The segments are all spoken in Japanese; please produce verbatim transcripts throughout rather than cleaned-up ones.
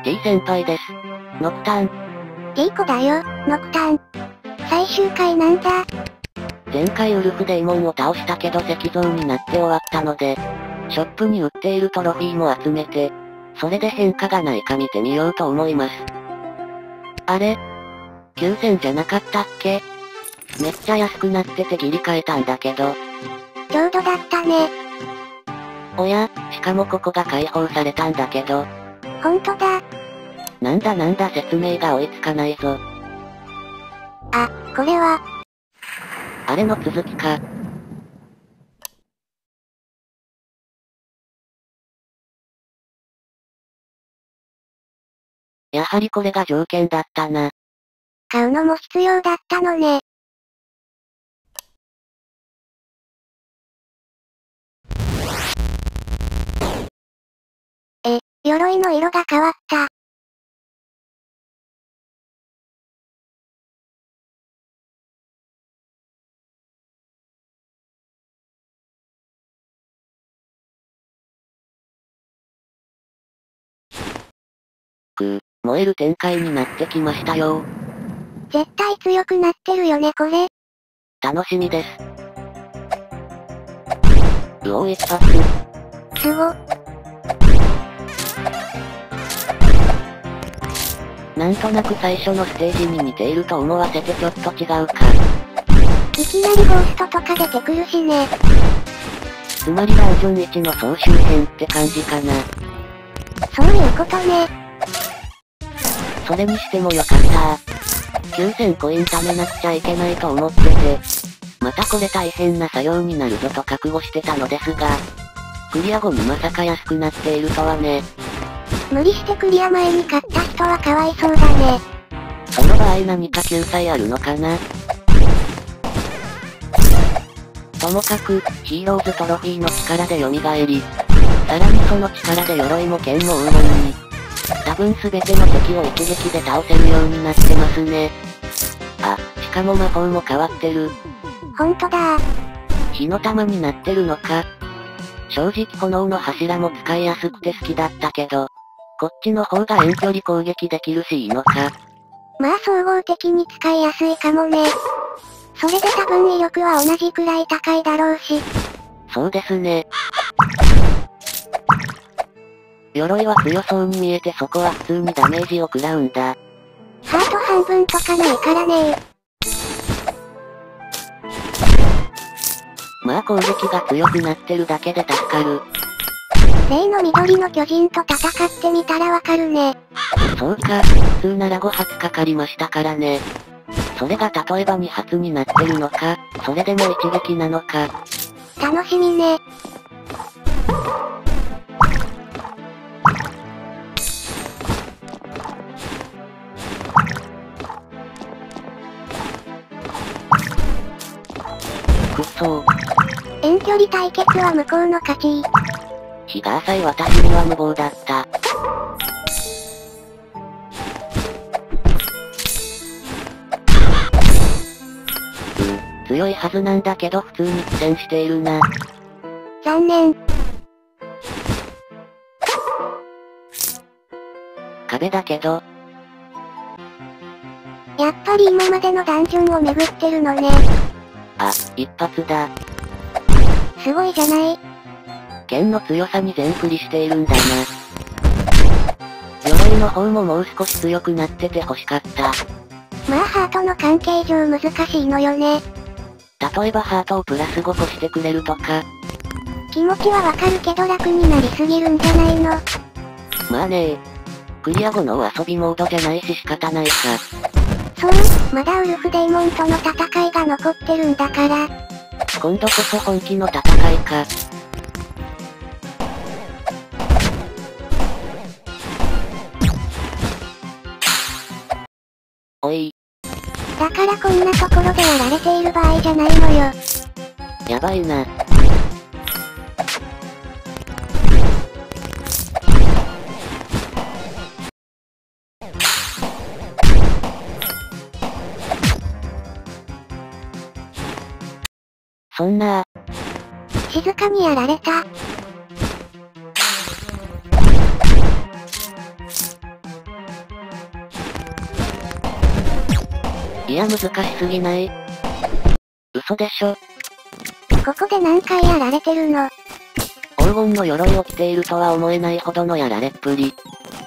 T 先輩です。ノクターン。 リーコだよ、ノクターン。最終回なんだ。 前回ウルフデイモンを倒したけど石像になって終わったので、ショップに売っているトロフィーも集めて、それで変化がないか見てみようと思います。あれ ?きゅうせんじゃなかったっけ？めっちゃ安くなっててギリ買えたんだけど。 ちょうどだったね。 おや、しかもここが解放されたんだけど。 ほんとだ。 なんだなんだ説明が追いつかないぞ。 あ、これは。 あれの続きか。やはりこれが条件だったな。 買うのも必要だったのね。え、鎧の色が変わった。 くぅ、燃える展開になってきましたよ。 絶対強くなってるよねこれ。 楽しみです。うおー一発。 すご。 なんとなく最初のステージに似ていると思わせてちょっと違うか。 いきなりゴーストとか出てくるしね。 つまりダンジョンいちの総集編って感じかな。 そういうことね。 それにしてもよかったきゅうせんコイン貯めなくちゃいけないと思ってて。またこれ大変な作業になるぞと覚悟してたのですが。クリア後にまさか安くなっているとはね。 無理してクリア前に買った人はかわいそうだね。 その場合何か救済あるのかな？ともかく、ヒーローズトロフィーの力で蘇り、さらにその力で鎧も剣も黄金に。多分全ての敵を一撃で倒せるようになってますね。あ、しかも魔法も変わってる。 ほんとだー。 火の玉になってるのか。正直炎の柱も使いやすくて好きだったけど、こっちの方が遠距離攻撃できるしいいのか。 まあ総合的に使いやすいかもね。それで多分威力は同じくらい高いだろうし。 そうですね。鎧は強そうに見えてそこは普通にダメージを食らうんだ。 ハート半分とかないからねー。 まあ攻撃が強くなってるだけで助かる。 例の緑の巨人と戦ってみたらわかるね。 そうか、普通ならご発かかりましたからね。それが例えばに発になってるのか、それでも一撃なのか。 楽しみね。 くっそー。 遠距離対決は向こうの勝ち。 日が浅い私には無謀だった。う、強いはずなんだけど普通に苦戦しているな。 残念。 壁だけど。 やっぱり今までのダンジョンを巡ってるのね。 あ、一発だ。 すごいじゃない。 剣の強さに全振りしているんだな。鎧の方ももう少し強くなってて欲しかった。 まあハートの関係上難しいのよね。 例えばハートをプラスごこしてくれるとか。 気持ちはわかるけど楽になりすぎるんじゃないの。 まあねえ。クリア後の遊びモードじゃないし仕方ないか。 そう、まだウルフデイモンとの戦いが残ってるんだから。 今度こそ本気の戦いか。おい。 だからこんなところでやられている場合じゃないのよ。 やばいな。そんな静かにやられた。 いや難しすぎない？嘘でしょ。 ここで何回やられてるの？ 黄金の鎧を着ているとは思えないほどのやられっぷり。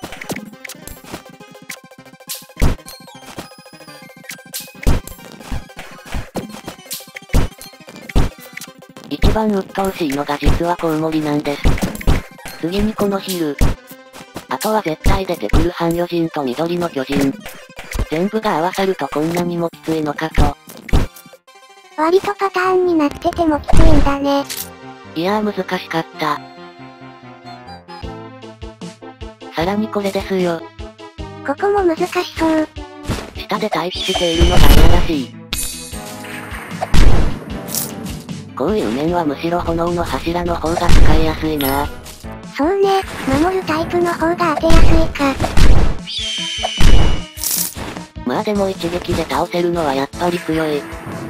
一番鬱陶しいのが実はコウモリなんです。次にこのヒル。あとは絶対出てくる半魚人と緑の巨人。全部が合わさるとこんなにもきついのかと。 割とパターンになっててもきついんだね。 いやー難しかった。さらにこれですよ。 ここも難しそう。 下で待機しているのが嫌らしい。こういう面はむしろ炎の柱の方が使いやすいな。 そうね、守るタイプの方が当てやすいか。 まあでも一撃で倒せるのはやっぱり強い。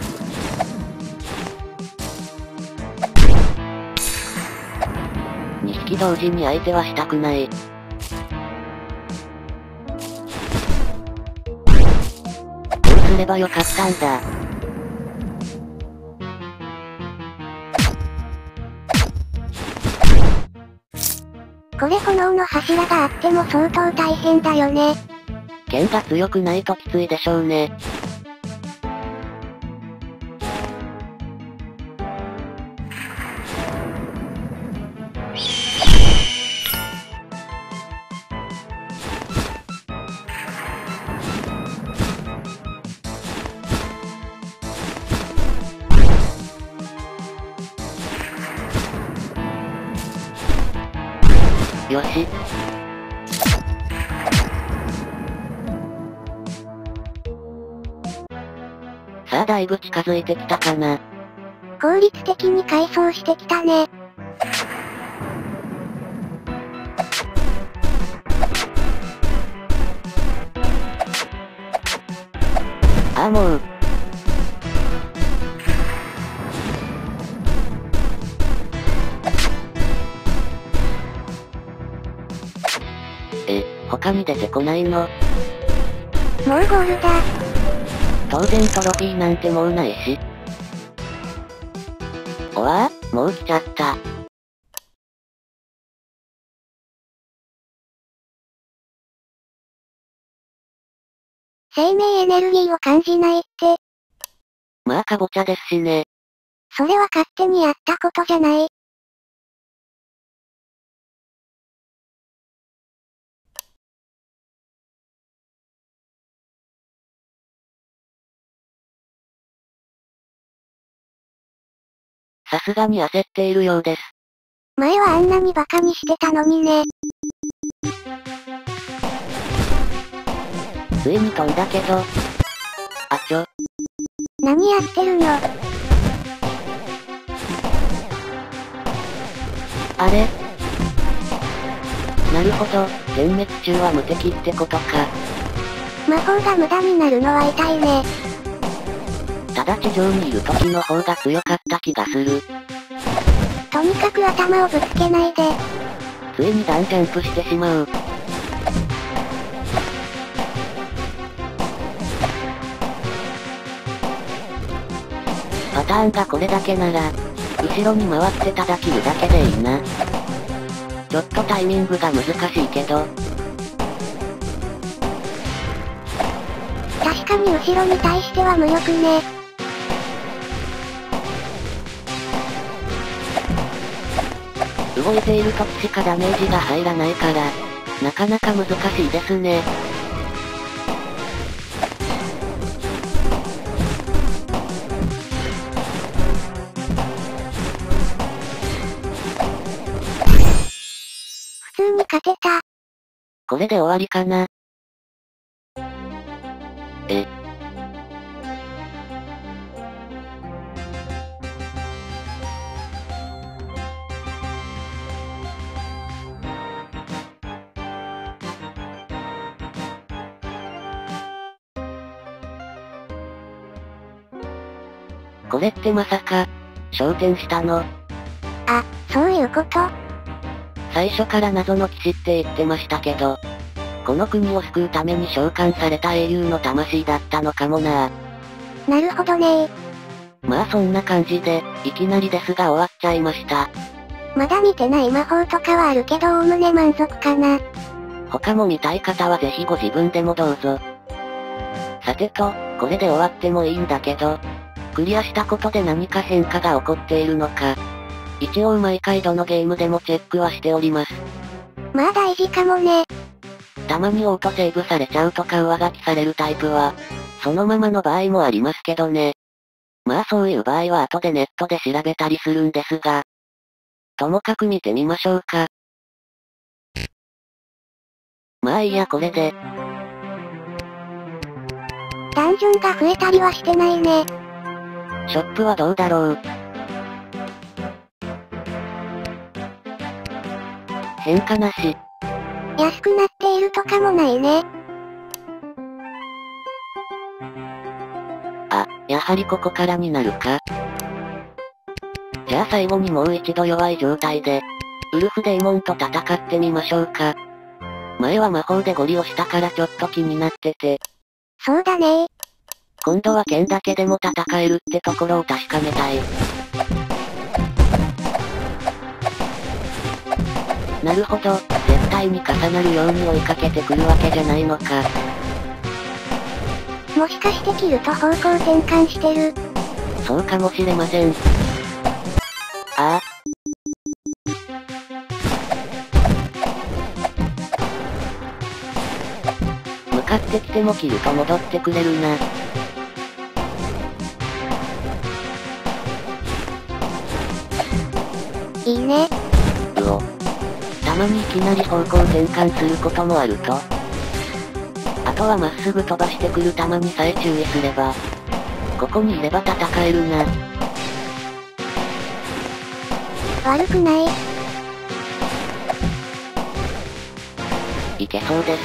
にひき同時に相手はしたくない。どうすればよかったんだ。 これ炎の柱があっても相当大変だよね。 剣が強くないときついでしょうね。よし。さあだいぶ近づいてきたかな。 効率的に改装してきたね。 ああもう。え、他に出てこないの？ もうゴールだ。 当然トロフィーなんてもうないし。おわぁ、もう来ちゃった。 生命エネルギーを感じないって。 まあかぼちゃですしね。 それは勝手にやったことじゃない。 さすがに焦っているようです。 前はあんなにバカにしてたのにね。 ついに飛んだけど。あちょ。 何やってるの？ あれ？なるほど、全滅中は無敵ってことか。 魔法が無駄になるのは痛いね。 ただ地上にいる時の方が強かった気がする。 とにかく頭をぶつけないで。 ついに段ジャンプしてしまう。パターンがこれだけなら、後ろに回ってただ切るだけでいいな。ちょっとタイミングが難しいけど。 確かに後ろに対しては無力ね。 動いている時しかダメージが入らないから、なかなか難しいですね。 普通に勝てた。 これで終わりかな。え。これってまさか、昇天したの？ あ、そういうこと？ 最初から謎の騎士って言ってましたけど、 この国を救うために召喚された英雄の魂だったのかもな。 なるほどねー。 まあそんな感じで、いきなりですが終わっちゃいました。 まだ見てない魔法とかはあるけどおおむね満足かな。 他も見たい方はぜひご自分でもどうぞ。さてと、これで終わってもいいんだけど、クリアしたことで何か変化が起こっているのか。一応毎回どのゲームでもチェックはしております。 まあ大事かもね。 たまにオートセーブされちゃうとか上書きされるタイプは、そのままの場合もありますけどね。まあそういう場合は後でネットで調べたりするんですが。ともかく見てみましょうか。まあいいやこれで。 ダンジョンが増えたりはしてないね。 ショップはどうだろう。変化なし。 安くなっているとかもないね。 あ、やはりここからになるか。じゃあ最後にもう一度弱い状態で、ウルフデーモンと戦ってみましょうか。前は魔法でゴリをしたからちょっと気になってて。 そうだねー。 今度は剣だけでも戦えるってところを確かめたい。なるほど、絶対に重なるように追いかけてくるわけじゃないのか。 もしかしてキルと方向転換してる。 そうかもしれません。ああ。向かってきてもキルと戻ってくれるな。 いいね。 うお。たまにいきなり方向転換することもあると。あとはまっすぐ飛ばしてくる球にさえ注意すれば、ここにいれば戦えるな。 悪くない。 いけそうです。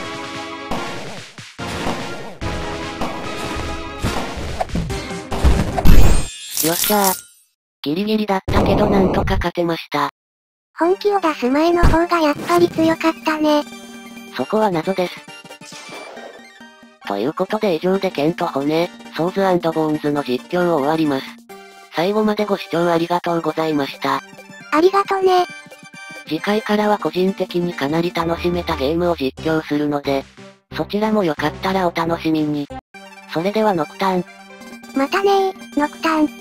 よっしゃー。ギリギリだったけどなんとか勝てました。 本気を出す前の方がやっぱり強かったね。 そこは謎です。ということで以上で剣と骨、ソーズ&ボーンズの実況を終わります。最後までご視聴ありがとうございました。 ありがとね。 次回からは個人的にかなり楽しめたゲームを実況するので、そちらもよかったらお楽しみに。それではノクターン。 またねー、ノクターン。